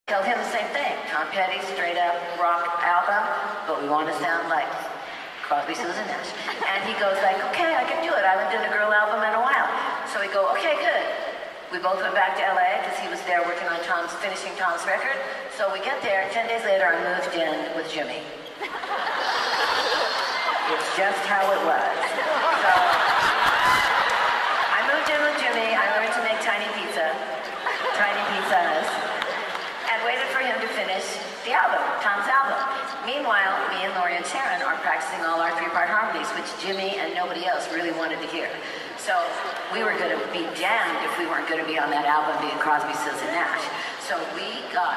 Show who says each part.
Speaker 1: Tell him the same thing. Tom Petty, straight up rock album, but we want to sound like Crosby, Stills, and Nash. And he goes like, okay, I can do it. I haven't done a girl album in a while. So we go, okay, good. We both went back to LA because he was there working on finishing Tom's record. So we get there, 10 days later, I moved in with Jimmy. It's just how it was. So I moved in with Jimmy. I learned to make tiny pizzas, and waited for him to finish the album, Tom's album. Meanwhile, me and Lori and Sharon are practicing all our three-part harmonies, which Jimmy and nobody else really wanted to hear. So we were going to be damned if we weren't going to be on that album being Crosby, Stills, and Nash. So we got